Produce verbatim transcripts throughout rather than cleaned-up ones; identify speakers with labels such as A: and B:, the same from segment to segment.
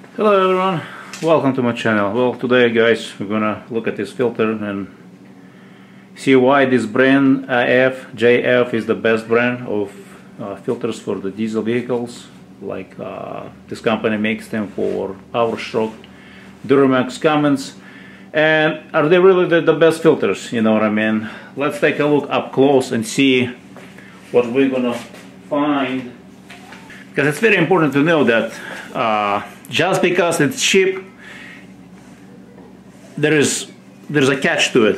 A: Hello everyone, welcome to my channel. Well, today guys, we're gonna look at this filter and see why this brand I F J F is the best brand of uh, filters for the diesel vehicles. Like uh, this company makes them for PowerStroke, Duramax, Cummins, and are they really the, the best filters? You know what I mean? Let's take a look up close and see what we're gonna find, because it's very important to know that uh, just because it's cheap, there is there's a catch to it.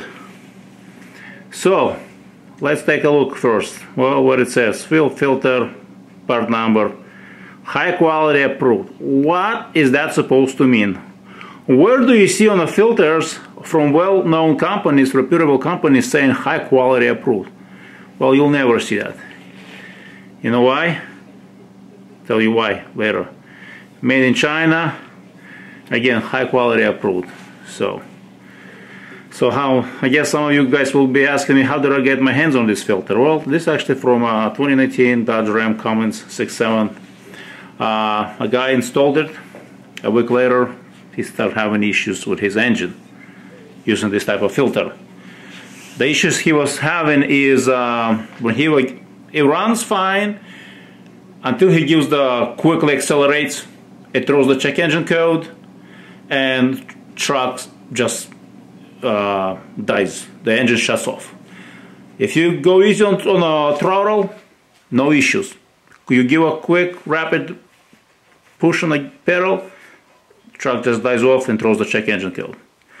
A: So let's take a look first. Well, what it says: fuel filter, part number, high quality approved. What is that supposed to mean? Where do you see on the filters from well-known companies, reputable companies, saying high quality approved? Well, you'll never see that. You know why? Tell you why later. Made in China, again, high quality approved. So, so how? I guess some of you guys will be asking me, how did I get my hands on this filter? Well, this is actually from uh, twenty nineteen Dodge Ram Cummins six seven. Uh, a guy installed it. A week later, he started having issues with his engine using this type of filter. The issues he was having is uh, when he like it runs fine until he gives the quickly accelerates. It throws the check engine code, and truck just uh, dies. The engine shuts off. If you go easy on, on a throttle, no issues. You give a quick, rapid push on the pedal, truck just dies off and throws the check engine code.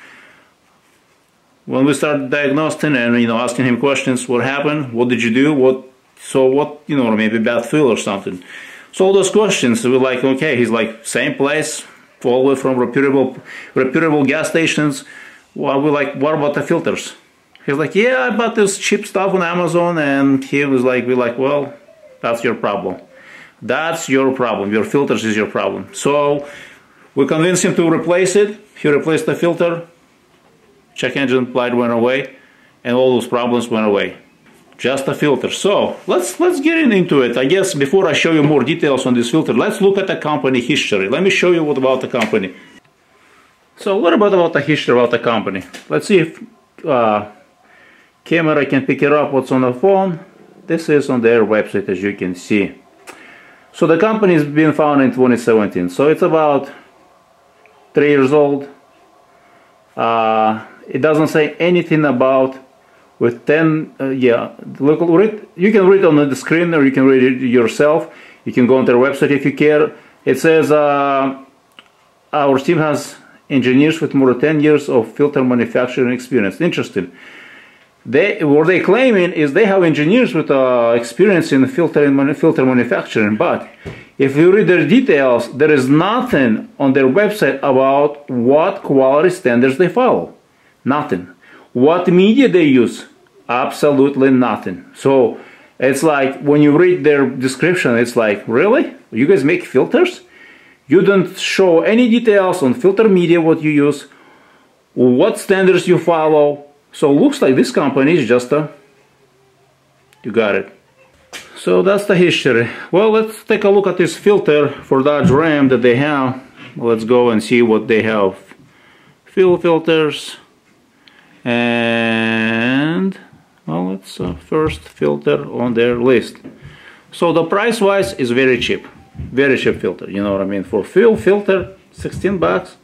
A: When we started diagnosing and you know asking him questions, what happened? What did you do? What? So what? You know, maybe bad fuel or something. So all those questions, we're like, okay, he's like, same place, all the way from reputable, reputable gas stations. Well, we're like, what about the filters? He's like, yeah, I bought this cheap stuff on Amazon, and he was like, we're like, well, that's your problem. That's your problem. Your filters is your problem. So we convinced him to replace it. He replaced the filter. Check engine light went away, and all those problems went away. Just a filter. So let's let's get into it. I guess before I show you more details on this filter, let's look at the company history. Let me show you what about the company. So what about about the history about the company? Let's see if uh, camera can pick it up. What's on the phone? This is on their website, as you can see. So the company has been founded in twenty seventeen. So it's about three years old. Uh, it doesn't say anything about. With ten, uh, yeah, look, read, you can read on the screen, or you can read it yourself. You can go on their website if you care. It says uh, our team has engineers with more than ten years of filter manufacturing experience. Interesting. They what they claiming is they have engineers with uh, experience in filter and filter manufacturing. But if you read their details, there is nothing on their website about what quality standards they follow. Nothing. What media they use? Absolutely nothing. So it's like when you read their description, it's like, really? You guys make filters? You don't show any details on filter media, what you use, what standards you follow. So looks like this company is just a... You got it. So that's the history. Well, let's take a look at this filter for Dodge Ram that they have. Let's go and see what they have. Fuel filters. And well, it's the first filter on their list. So the price wise is very cheap, very cheap filter. You know what I mean? For fuel filter, sixteen bucks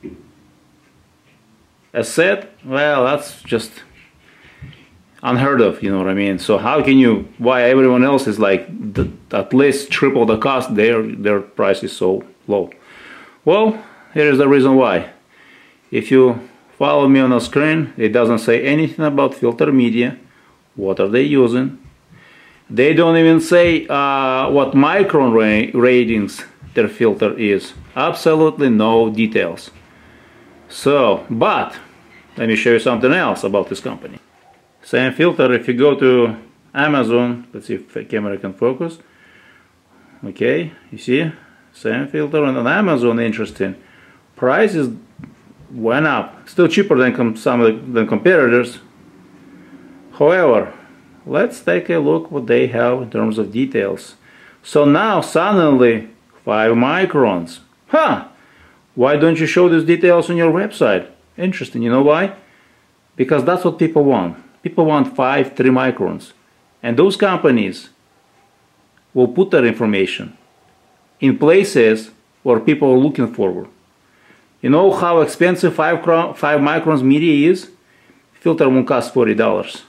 A: a set. Well, that's just unheard of. You know what I mean? So how can you? Why everyone else is like the, at least triple the cost? Their their price is so low. Well, here is the reason why. If you follow me on the screen, it doesn't say anything about filter media. What are they using? They don't even say uh, what micron ra ratings their filter is. Absolutely no details. So, but let me show you something else about this company. Same filter, if you go to Amazon, let's see if the camera can focus. Okay, you see? Same filter on Amazon, interesting. Price is went up, still cheaper than com some of the than competitors. However, let's take a look what they have in terms of details. So now suddenly five microns. Huh! Why don't you show these details on your website? Interesting. You know why? Because that's what people want. People want five, three microns. And those companies will put that information in places where people are looking for. You know how expensive five, five microns media is? Filter won't cost forty dollars.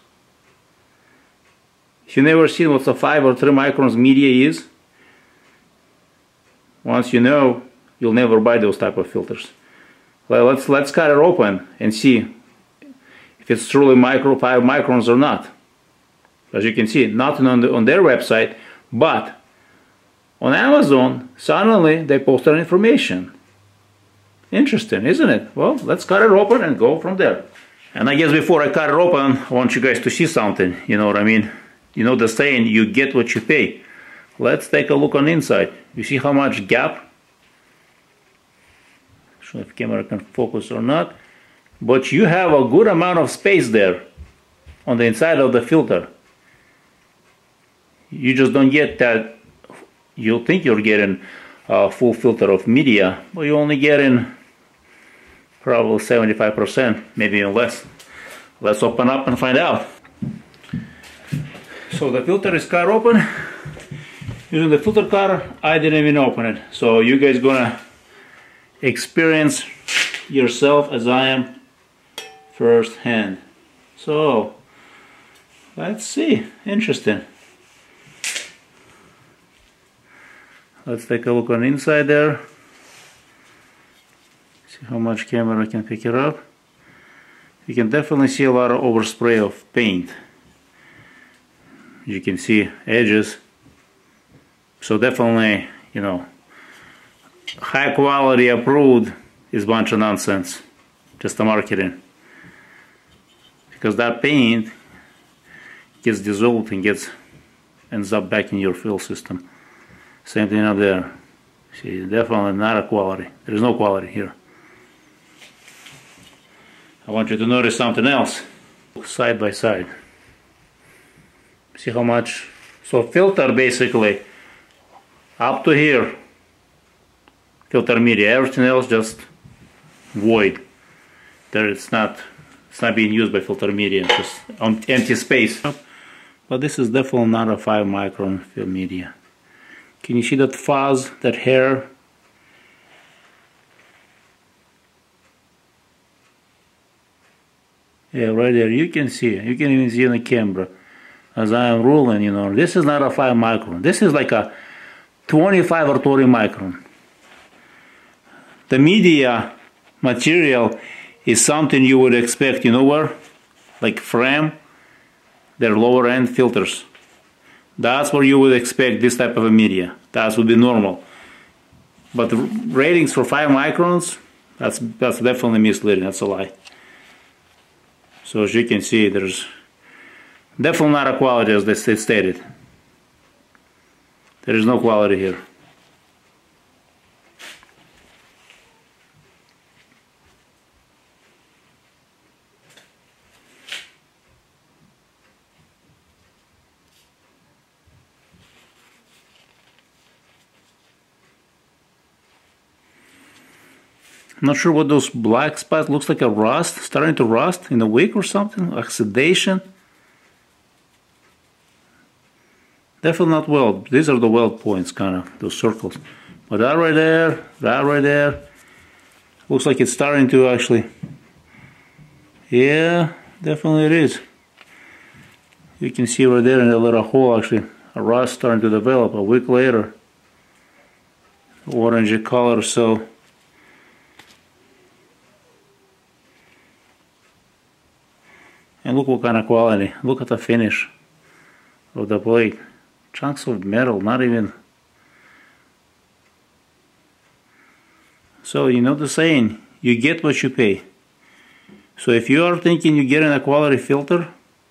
A: If you never seen what a five or three microns media is, once you know, you'll never buy those type of filters. Well, let's let's cut it open and see if it's truly micro five microns or not. As you can see, nothing on the, on their website, but on Amazon, suddenly they posted information. Interesting, isn't it? Well, let's cut it open and go from there. And I guess before I cut it open, I want you guys to see something. You know what I mean? You know the saying, you get what you pay. Let's take a look on the inside. You see how much gap? I don't know if the camera can focus or not. But you have a good amount of space there on the inside of the filter. You just don't get that. You'll think you're getting a full filter of media, but you're only getting probably seventy-five percent, maybe even less. Let's open up and find out. So the filter is cut open. Using the filter cutter, I didn't even open it. So you guys gonna experience yourself as I am firsthand. So let's see. Interesting. Let's take a look on the inside there. See how much camera can pick it up. You can definitely see a lot of overspray of paint. You can see edges. So definitely, you know, high quality approved is a bunch of nonsense. Just the marketing. Because that paint gets dissolved and gets ends up back in your fill system. Same thing up there. See, definitely not a quality. There is no quality here. I want you to notice something else. Side by side. See how much? So filter basically up to here. Filter media. Everything else just void. There it's not. It's not being used by filter media. It's just on empty space. But this is definitely not a five micron film media. Can you see that fuzz, that hair? Yeah, right there. You can see it. You can even see in the camera. As I am ruling, you know, this is not a five micron. This is like a twenty-five or thirty micron. The media material is something you would expect, you know where? Like Frame, their lower end filters. That's where you would expect this type of a media. That would be normal. But the ratings for five microns, that's that's definitely misleading. That's a lie. So as you can see, there's definitely not a quality as they stated. There is no quality here. I'm not sure what those black spots looks like. A rust, starting to rust in the wick or something, oxidation. Definitely not weld. These are the weld points, kind of those circles. But that right there, that right there, looks like it's starting to actually. Yeah, definitely it is. You can see right there in that little hole actually a rust starting to develop a week later. Orangey color, so. And look what kind of quality. Look at the finish of the plate. Chunks of metal, not even. So you know the saying, you get what you pay. So if you are thinking you're getting a quality filter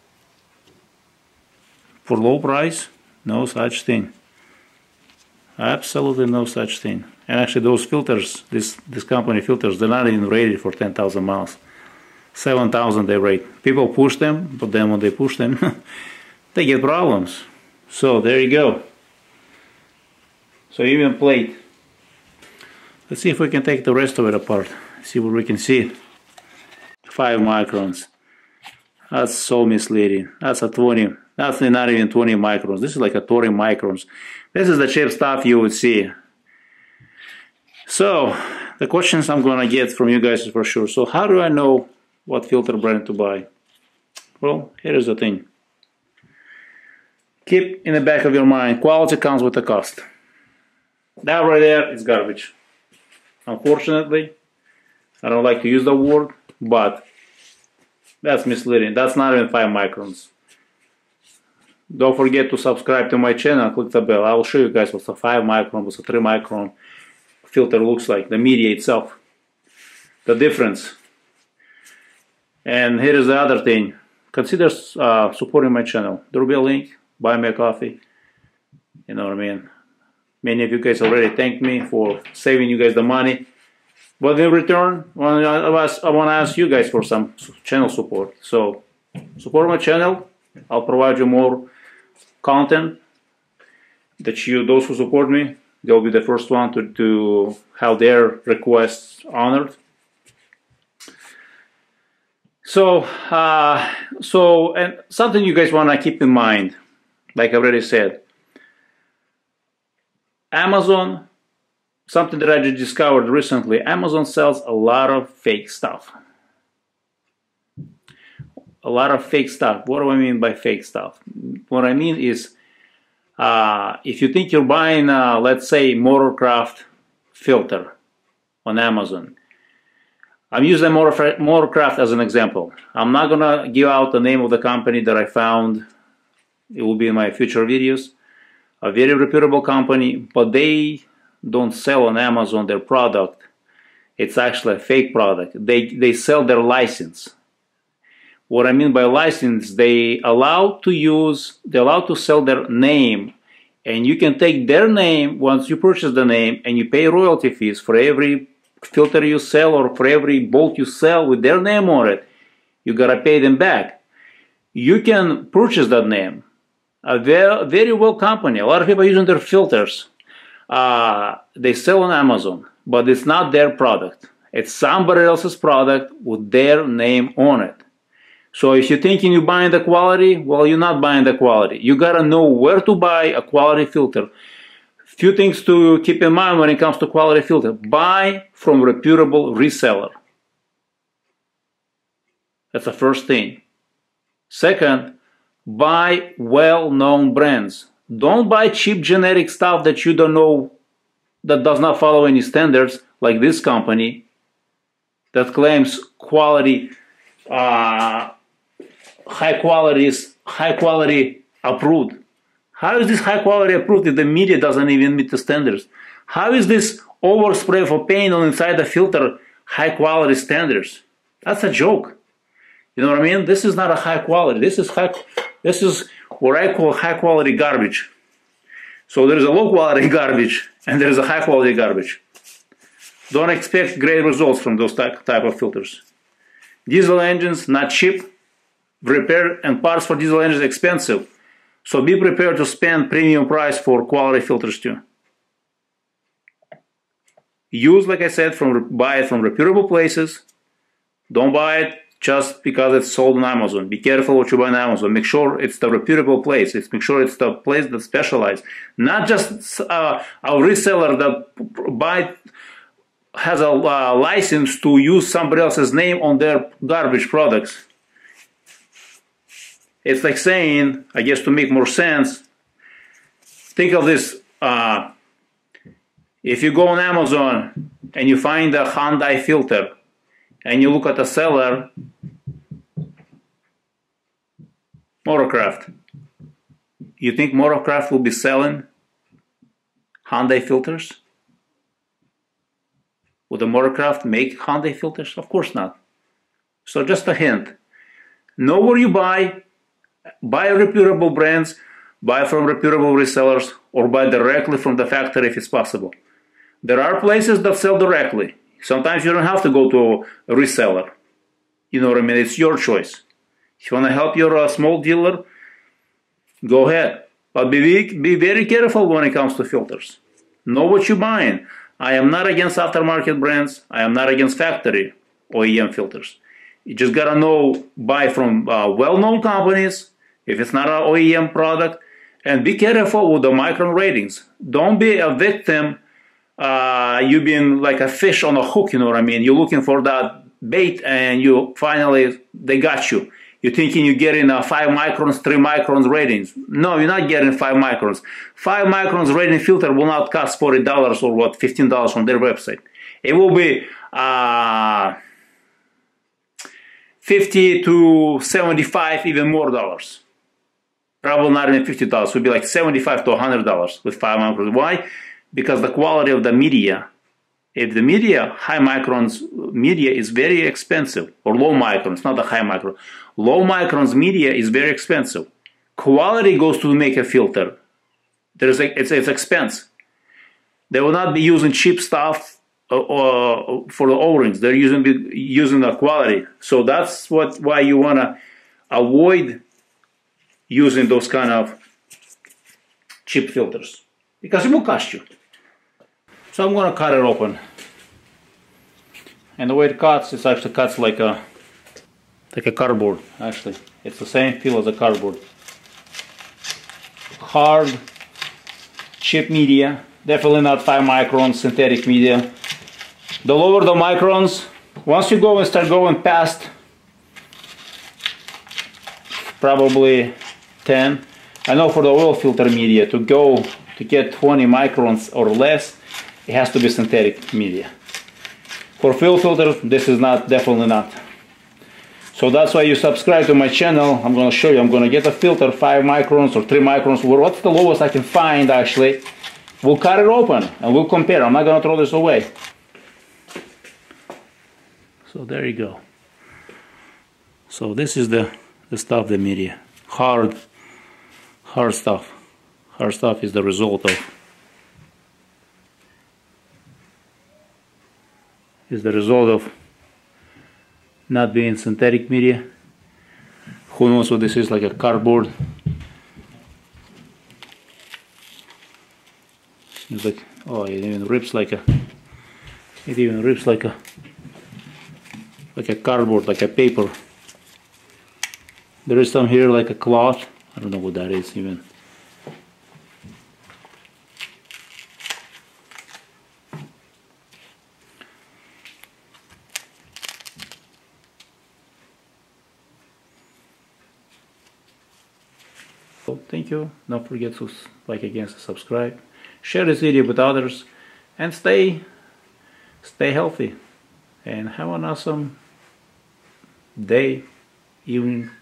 A: for low price, no such thing. Absolutely no such thing. And actually those filters, this, this company filters, they're not even rated for ten thousand miles. seven thousand they rate. People push them, but then when they push them, they get problems. So there you go. So even plate. Let's see if we can take the rest of it apart. See what we can see. Five microns. That's so misleading. That's a twenty. That's not even twenty microns. This is like a twenty microns. This is the cheap stuff you would see. So the questions I'm gonna get from you guys is for sure. So how do I know what filter brand to buy? Well, here's the thing. Keep in the back of your mind, quality comes with a cost. That right there is garbage. Unfortunately, I don't like to use the word, but that's misleading. That's not even five microns. Don't forget to subscribe to my channel, click the bell. I will show you guys what a five micron, what a three micron filter looks like, the media itself, the difference. And here is the other thing. Consider uh, supporting my channel. There will be a link, buy me a coffee. You know what I mean? Many of you guys already thanked me for saving you guys the money. But in return, I want to ask you guys for some channel support. So support my channel. I'll provide you more content that you, those who support me, they'll be the first one to, to have their requests honored. So, uh, so, and something you guys want to keep in mind, like I already said, Amazon, something that I just discovered recently, Amazon sells a lot of fake stuff. A lot of fake stuff. What do I mean by fake stuff? What I mean is, uh, if you think you're buying, uh, let's say, Motorcraft filter on Amazon. I'm using Motorcraft as an example. I'm not gonna give out the name of the company that I found. It will be in my future videos. A very reputable company, but they don't sell on Amazon their product. It's actually a fake product. They, they sell their license. What I mean by license, they allow to use, they allow to sell their name, and you can take their name once you purchase the name, and you pay royalty fees for every filter you sell or for every bolt you sell with their name on it. You gotta pay them back. You can purchase that name. A very, very well company. A lot of people are using their filters. Uh, they sell on Amazon, but it's not their product. It's somebody else's product with their name on it. So if you're thinking you're buying the quality, well, you're not buying the quality. You gotta know where to buy a quality filter. Few things to keep in mind when it comes to quality filter. Buy from reputable reseller. That's the first thing. Second, buy well-known brands. Don't buy cheap generic stuff that you don't know, that does not follow any standards, like this company that claims quality, uh, high quality is high quality approved. How is this high quality approved if the media doesn't even meet the standards? How is this overspray for paint on inside the filter high quality standards? That's a joke. You know what I mean? This is not a high quality. This is high. This is what I call high quality garbage. So there is a low quality garbage and there is a high quality garbage. Don't expect great results from those type, type of filters. Diesel engines, not cheap. Repair and parts for diesel engines expensive. So be prepared to spend premium price for quality filters too. Use, like I said, from buy it from reputable places. Don't buy it just because it's sold on Amazon. Be careful what you buy on Amazon. Make sure it's the reputable place. It's make sure it's the place that specializes. Not just uh, a reseller that buy has a uh, license to use somebody else's name on their garbage products. It's like saying, I guess to make more sense, think of this, uh, if you go on Amazon and you find a Hyundai filter and you look at the seller, Motorcraft, you think Motorcraft will be selling Hyundai filters? Would the Motorcraft make Hyundai filters? Of course not. So just a hint, know where you buy. Buy reputable brands, buy from reputable resellers, or buy directly from the factory if it's possible. There are places that sell directly. Sometimes you don't have to go to a reseller. You know what I mean? It's your choice. If you want to help your uh, small dealer, go ahead. But be, be very careful when it comes to filters. Know what you're buying. I am not against aftermarket brands. I am not against factory O E M filters. You just gotta know, buy from uh, well-known companies if it's not an O E M product, and be careful with the micron ratings. Don't be a victim. Uh, you've been like a fish on a hook, you know what I mean? You're looking for that bait and you finally, they got you. You're thinking you're getting a five microns, three microns ratings. No, you're not getting five microns. Five microns rating filter will not cost forty dollars or what, fifteen dollars on their website. It will be uh, fifty to seventy-five, even more dollars. Probably not even fifty dollars. It would be like seventy-five to one hundred dollars with five microns. Why? Because the quality of the media, if the media, high microns media is very expensive, or low microns, not the high micron, low microns media is very expensive. Quality goes to make a filter. There's a, it's, it's expense. They will not be using cheap stuff uh, uh, for the O-rings. They're using using the quality. So that's what why you want to avoid using those kind of cheap filters, because it will cost you. So I'm going to cut it open. And the way it cuts, it actually cuts like a like a cardboard. Actually, it's the same feel as a cardboard. Hard, cheap media, definitely not five microns synthetic media. The lower the microns, once you go and start going past probably ten, I know for the oil filter media to go to get twenty microns or less, it has to be synthetic media. For fuel filter, this is not, definitely not. So that's why you subscribe to my channel. I'm going to show you. I'm going to get a filter five microns or three microns. What's the lowest I can find actually? We'll cut it open and we'll compare. I'm not going to throw this away. So there you go. So this is the, the stuff, the media. Hard, hard stuff. Hard stuff is the result of is the result of not being synthetic media. Who knows what this is, like a cardboard. It's like, oh, it even rips like a, it even rips like a, like a cardboard, like a paper. There is some here like a cloth. I don't know what that is even. So thank you. Don't forget to like again, subscribe, share this video with others, and stay, stay healthy, and have an awesome day, evening.